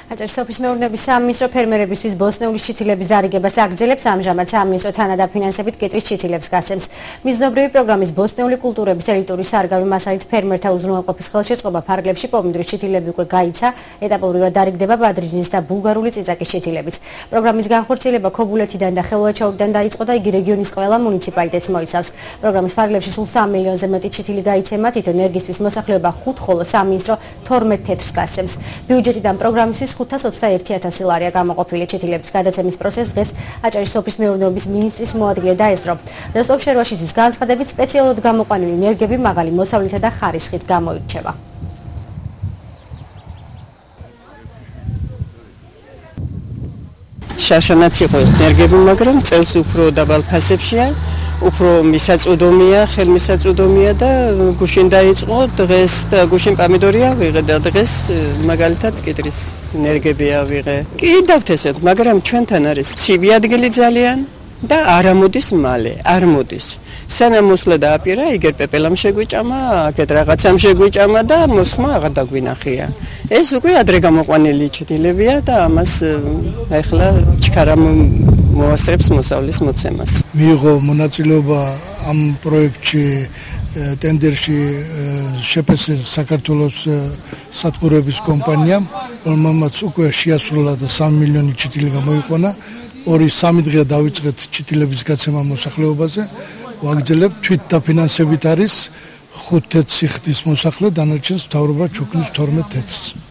აჭარის სოფლის მეურნეობის სამინისტრო ფერმერებისთვის ბოსტნეულის ჩითილების დარიგებას აგრძელებს, ამჟამად სამინისტრო თანადაფინანსებით კიტრის ჩითილებს გასცემს. მიზნობრივი პროგრამის ბოსტნეული კულტურების ელიტური სარგავი მასალით ფერმერთა უზრუნველყოფის ხელშეწყობა ფარგლებში პომიდორის ჩითილები უკვე გაიცა, ეტაპობრივად დარიგდება ბადრიჯნის და ბულგარული წიწაკის ჩითილებით. პროგრამის განხორციელება ქობულეთიდან და ხელვაჩაურიდან დაიწყო და იგი რეგიონის ყველა მუნიციპალიტეტს მოიცავს. პროგრამის ფარგლებში სულ 3 მილიონზე მეტი ჩითილი გაიცემა, თვითონ ენერგისთვის მოსახლეობა 5, ხოლო სამინისტრო 12 თეთრს გასცემს. ბიუჯეტიდან პროგრამისთვის 521,000 ლარია გამოყოფილი. ჩითილების გადაცემის პროცესს დღეს აჭარის სოფლის მეურნეობის მინისტრის მოადგილე დაესწრო. როსტოვ შერვაშიძის განცხადებით, სპეციალურად გამოყვანილი ენერგები მაღალი მოსავლითა და ხარისხით გამოირჩევა. შაშანაც იყო ენერგები, მაგრამ წელს უფრო დაბალ ფასებშია, უფრო მისაწვდომია, ხელმისაწვდომია და გუშინ დაიწყო, დღეს გუშინ პომიდორია ვიღე და დღეს მაგალითად კიტრის ენერგებია ვიღე. კი დავთესეთ, მაგრამ ჩვენთან არის ცივი ადგილი ძალიან და არ ამოდის მალე, არ მოდის. სანამ მოსვლა დააპირა, იგერ პეპელამ შეგვიჭამა, აქეთ რაღაცამ შეგვიჭამა და მოსხმა აღარ დაგვინახია. ეს უკვე ადრე გამოყვანილი ჩითილებია და ამას ახლა ჩქარა მოასწრებს მოსავლის მოცემას. მიიღო მონაწილეობა ამ პროექტში ტენდერში შეფეს საქართველოს სადგურების კომპანიამ, რომელმაც უკვე შეასრულა და 3 მილიონი ჩითილი გამოიყვანა. 2-3 დღეა დავიწყეთ ჩითილების გაცემა მოსახლეობაზე. ვაგრძელებთ თვით დაფინანსებით არის 5 თეთრ სიხდის მოსახლე, დანარჩენს მთავრობა ჩუქნის 12 თეთრს.